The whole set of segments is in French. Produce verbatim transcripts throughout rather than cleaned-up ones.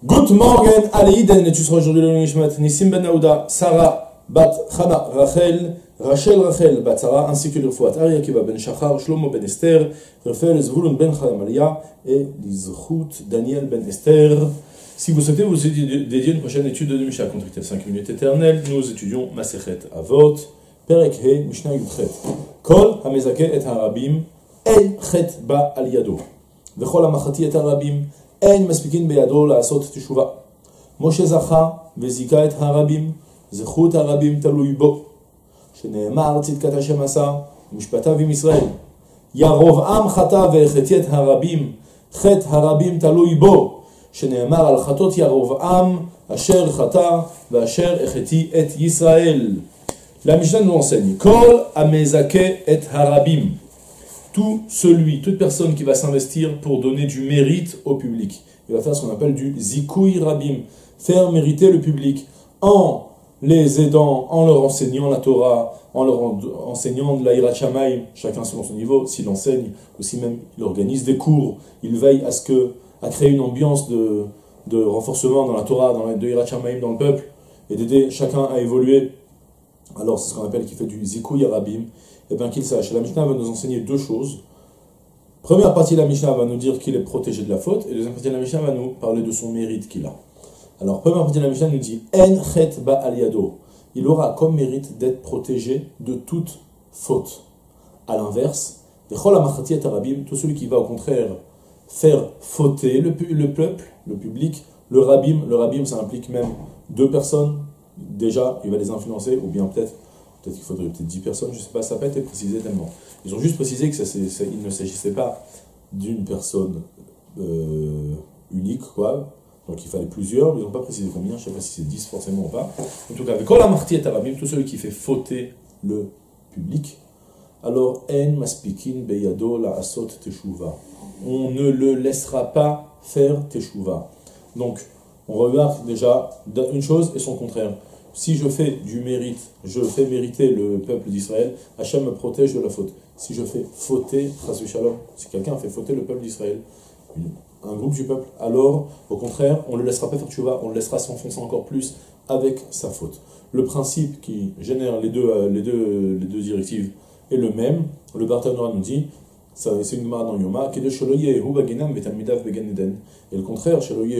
Good morning, Aleiden, et tu seras aujourd'hui le Nishmat, Nissim Ben Aouda, Sarah, Bat Chana, Rachel, Rachel Rachel, Bat Sarah, ainsi que l'Irfouat, Ari Akiva Ben Shachar, Shlomo Ben Esther, Raphaël Zvulun Ben Chadamalia, et l'Izchut Daniel Ben Esther. Si vous souhaitez vous dédier une prochaine étude de Mishnah contre cinq minutes éternelles, nous étudions Masechet Avot, Perek He, Mishnah Yudchet. Kol Hamezake et Harabim, En Chet Ba Al Yado. Vechol Hamachati et Harabim, En Maspikin Beyado Laasot Teshuva. Moshe Zacha, Vezika et Harabim, Zechut Harabim Talui Bo. Sheneemar Tzidkat Hashem Asa, Mishpatav Im Israel. Yarov Am Chata Vecheti et Harabim, Chet Harabim Talui Bo. שנאמר על חטות ירבעם אשר חטא ואשר החטיא את ישראל. La Mishnah nous enseigne Kol amezake et harabim. Tout celui, toute personne qui va s'investir pour donner du mérite au public. Il va faire ce qu'on appelle du zikouy rabim, faire mériter le public en les aidant, en leur enseignant la Torah, en leur enseignant de la Hirat Shamayim, chacun selon son niveau, s'il enseigne, ou si même il organise des cours, il veille à ce que à créer une ambiance de, de renforcement dans la Torah, dans la, de Hirat Shamayim dans le peuple, et d'aider chacun à évoluer. Alors c'est ce qu'on appelle qui fait du zikouy rabim. Et bien qu'il sache, la Mishnah va nous enseigner deux choses. Première partie de la Mishnah va nous dire qu'il est protégé de la faute, et deuxième partie de la Mishnah va nous parler de son mérite qu'il a. Alors première partie de la Mishnah nous dit En chet ba al yado. Il aura comme mérite d'être protégé de toute faute. À l'inverse, vechol hamachati et harabim, tout celui qui va au contraire faire fauter le, le peuple, le public, le rabbim. Le rabbim, ça implique même deux personnes. Déjà, il va les influencer, ou bien peut-être peut-être qu'il faudrait peut-être dix personnes, je ne sais pas, ça n'a pas été précisé tellement. Ils ont juste précisé que ça, c'est, c'est, il ne s'agissait pas d'une personne euh, unique, quoi. Donc il fallait plusieurs, ils n'ont pas précisé combien, je ne sais pas si c'est dix forcément ou pas. En tout cas, avec Kol Hamarti et Harabim, tout celui qui fait fauter le public, alors En Maspikin Beyado la Asot Teshuva. On ne le laissera pas faire Teshuva. Donc, on regarde déjà une chose et son contraire. Si je fais du mérite, je fais mériter le peuple d'Israël, Hachem me protège de la faute. Si je fais fauter, Chassu Shalom, si quelqu'un fait fauter le peuple d'Israël, un groupe du peuple, alors, au contraire, on ne le laissera pas faire Teshuva, on le laissera s'enfoncer encore plus avec sa faute. Le principe qui génère les deux, les deux, les deux directives est le même. Le Bartanora nous dit, c'est une Gemara dans Yoma, et le contraire,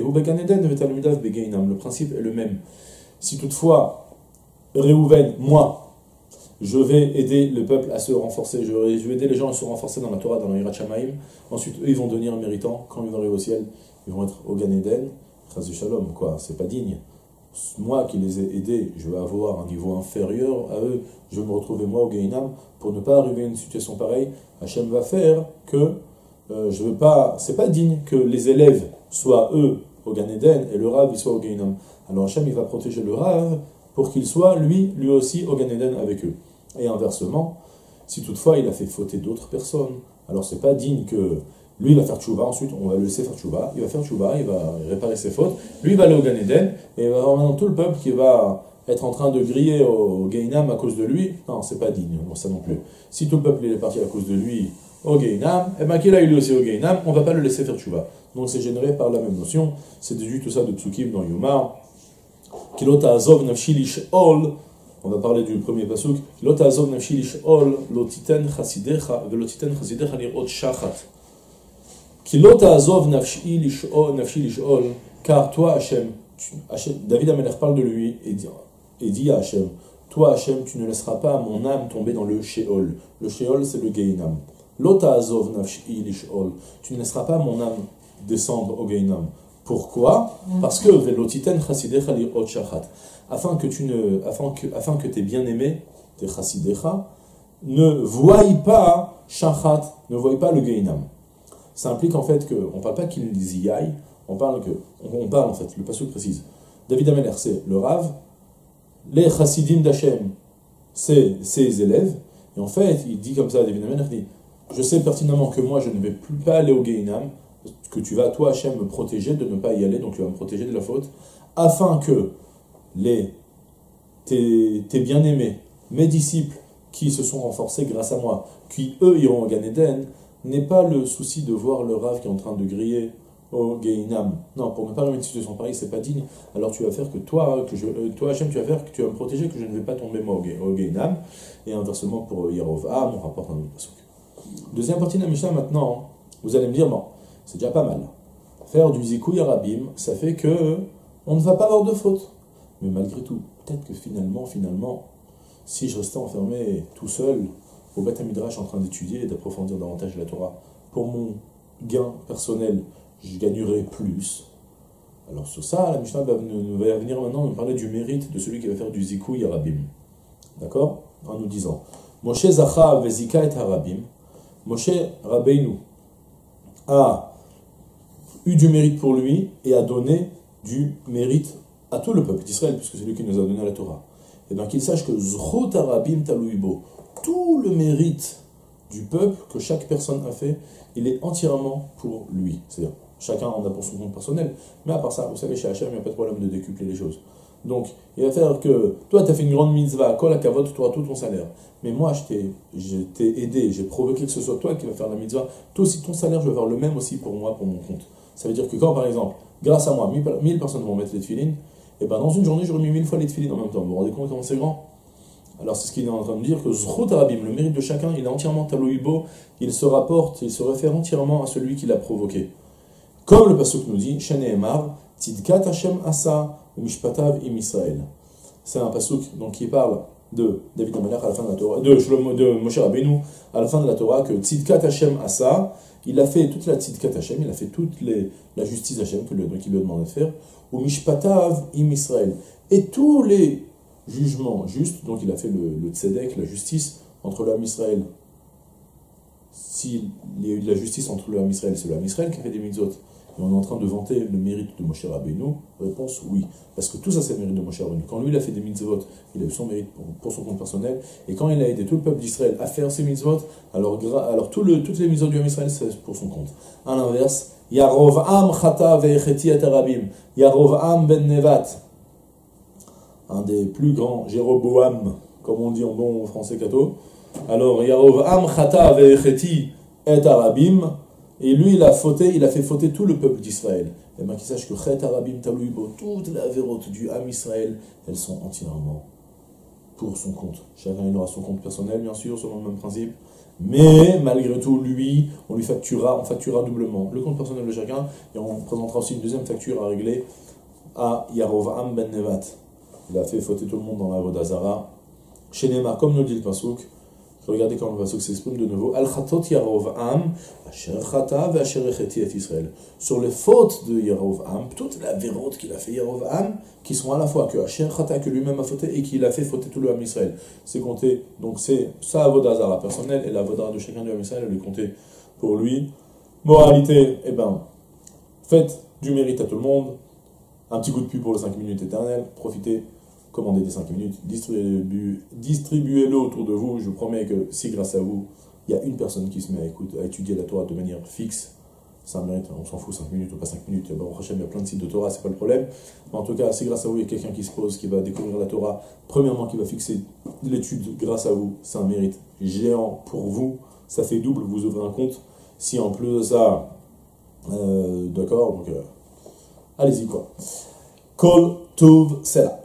le principe est le même. Si toutefois, Réhouven, moi, je vais aider le peuple à se renforcer, je vais, je vais aider les gens à se renforcer dans la Torah, dans la Hirat Shamayim, ensuite eux ils vont devenir méritants, quand ils vont arriver au ciel, ils vont être au Gan Eden, Chas du Shalom, quoi, c'est pas digne. Moi qui les ai aidés, je vais avoir un niveau inférieur à eux, je vais me retrouver moi au Gainam, pour ne pas arriver à une situation pareille, Hachem va faire que euh, je veux pas, c'est pas digne que les élèves soient eux au Gan Eden et le Rav il soit au Gainam. Alors Hachem il va protéger le Rav pour qu'il soit lui, lui aussi au Gan Eden avec eux. Et inversement, si toutefois il a fait fauter d'autres personnes, alors c'est pas digne que lui il va faire tchouva, ensuite on va le laisser faire tchouva, il va faire tchouva, il va réparer ses fautes, lui il va aller au Gan Eden, et il va avoir maintenant tout le peuple qui va être en train de griller au Gainam à cause de lui. Non, c'est pas digne, non, ça non plus. Si tout le peuple est parti à cause de lui au Gainam, et bien qu'il a eu lui aussi au Gainam, on va pas le laisser faire tchouva. Donc c'est généré par la même notion, c'est déduit tout ça de Psukim dans Yoma. Kilota azov nafshi lish'ol. On va parler du premier pasuk. Kilota azov nafshi lish'ol lotiten chasidecha velotiten chasidecha lirot shachat. Kilota azov nafshi lish'ol nafshi lish'ol. Car toi Hachem, David Amelech parle de lui et dit, et dit à Hachem, toi Hachem, tu ne laisseras pas mon âme tomber dans le Sheol. Le Sheol c'est le Gainam. Lota azov nafshi lish'ol. Tu ne laisseras pas mon âme descendre au Gainam. Pourquoi ? Parce que velotiten chasidecha lirot shachat. Afin que tu ne, afin que, afin que tes bien-aimés, tes chasidecha, ne voient pas shachat, ne voient pas le Gainam. Ça implique en fait que, on ne parle pas qu'ils y aillent, on parle que, on parle en fait, le pasuk précise. David Ameler, c'est le Rav, les chassidim d'Hachem, c'est ses élèves, et en fait, il dit comme ça, David Ameler, il dit, je sais pertinemment que moi je ne vais plus pas aller au Gainam, que tu vas, toi Hachem, me protéger de ne pas y aller, donc tu vas me protéger de la faute, afin que les, tes, tes bien-aimés, mes disciples, qui se sont renforcés grâce à moi, qui eux iront au Gan Eden, n'aient pas le souci de voir le Rav qui est en train de griller au Geinam. Non, pour ne pas remettre une situation pareille, c'est pas digne. Alors tu vas faire que toi, que je, euh, toi Hachem, tu vas faire que tu vas me protéger, que je ne vais pas tomber moi au Geinam. Et inversement pour Yerovam, on rapporte un autre pasuk. Deuxième partie de la Mishnah maintenant, vous allez me dire, bon, c'est déjà pas mal. Faire du Zikouy Arabim, ça fait que on ne va pas avoir de faute. Mais malgré tout, peut-être que finalement, finalement, si je restais enfermé tout seul au Beth Midrash en train d'étudier et d'approfondir davantage la Torah, pour mon gain personnel, je gagnerais plus. Alors sur ça, la Mishnah va, va venir maintenant nous parler du mérite de celui qui va faire du Zikouy Arabim. D'accord? En nous disant, Moshe Zacha Vezika et Arabim, Moshe Rabbeinu a eu du mérite pour lui et a donné du mérite à tout le peuple d'Israël, puisque c'est lui qui nous a donné la Torah. Et bien qu'il sache que Zchot Arabim Talouibo, tout le mérite du peuple que chaque personne a fait, il est entièrement pour lui. C'est-à-dire, chacun en a pour son compte personnel, mais à part ça, vous savez, chez Hachem, il n'y a pas de problème de décupler les choses. Donc, il va faire que, toi, tu as fait une grande mitzvah, kol hakavod, tu auras tout ton salaire. Mais moi, je t'ai, je t'ai aidé, j'ai provoqué que ce soit toi qui va faire la mitzvah. Toi aussi, ton salaire, je vais faire le même aussi pour moi, pour mon compte. Ça veut dire que quand, par exemple, grâce à moi, mille personnes vont mettre les tefilines, et ben dans une journée, j'aurais mis mille fois les tefilines en même temps. Vous vous rendez compte comment c'est grand? Alors c'est ce qu'il est en train de dire, que Zchot Arabim, le mérite de chacun, il est entièrement talouibo, il se rapporte, il se réfère entièrement à celui qui l'a provoqué. Comme le pasuk nous dit, Shene Emar, Tzidkat Hashem Asa, ou Mishpatav im Israël. C'est un pasuk donc, qui parle de David Amalek à la fin de la Torah, de, Shlomo, de Moshe Rabbeinu à la fin de la Torah, que Tzidkat Hashem Asa, il a fait toute la Tzidkat Hashem, il a fait toute les, la justice Hashem qu'il lui, lui a demandé de faire, ou Mishpatav im Israël. Et tous les jugement juste, donc il a fait le, le tzedek, la justice entre l'homme Israël. S'il y a eu de la justice entre l'homme Israël, c'est l'homme Israël qui a fait des mitzvot. Et on est en train de vanter le mérite de Moshe Rabbeinu. Réponse oui. Parce que tout ça, c'est le mérite de Moshe Rabbeinu. Quand lui, il a fait des mitzvot, il a eu son mérite pour, pour son compte personnel. Et quand il a aidé tout le peuple d'Israël à faire ses mitzvot, alors, alors tout le, toutes les mitzvot du homme Israël, c'est pour son compte. À l'inverse, Yarovam chata ve'echeti et arabim. Yarovam ben Nevat, un des plus grands Jéroboam, comme on dit en bon français catho. Alors, Yarovam chata ve'echeti et arabim, et lui, il a fauté, il a fait fauter tout le peuple d'Israël. Et bien qu'il sache que Chet Arabim Talouibo, toutes les avérotes du Ham Israël, elles sont entièrement pour son compte. Chacun il aura son compte personnel, bien sûr, selon le même principe. Mais malgré tout, lui, on lui facturera, on facturera doublement le compte personnel de chacun, et on présentera aussi une deuxième facture à régler à Yarovam ben Nevat. Il a fait fauter tout le monde dans la Avodah Zara. Chez Neymar, comme nous le dit le Pasuk, regardez comment le Pasuk s'exprime de nouveau. Al-Chatot Yarovam, Asher Chata ve'Asher Echeti et Israël. Sur les fautes de Yarovam, toute la vérote qu'il a fait Yarovam, qui sont à la fois que Asher Chata, que lui-même a fauté, et qu'il a fait fauter tout le Ham Israël. C'est compté, donc c'est sa Avodah Zara personnelle, et la Avodah de chacun du Ham Israël, elle est comptée pour lui. Moralité, eh ben, faites du mérite à tout le monde. Un petit coup de pub pour les cinq minutes éternelles. Profitez. Commandez des cinq minutes, distribu, distribuez-le autour de vous. Je vous promets que si grâce à vous, il y a une personne qui se met à, écouter, à étudier la Torah de manière fixe, ça mérite, on s'en fout, cinq minutes ou pas cinq minutes. Bon, il y a plein de sites de Torah, c'est pas le problème. Mais en tout cas, si grâce à vous, il y a quelqu'un qui se pose, qui va découvrir la Torah, premièrement, qui va fixer l'étude grâce à vous, c'est un mérite géant pour vous. Ça fait double, vous ouvrez un compte. Si en plus de ça, euh, d'accord, donc euh, allez-y quoi. Kol Tov, c'est là.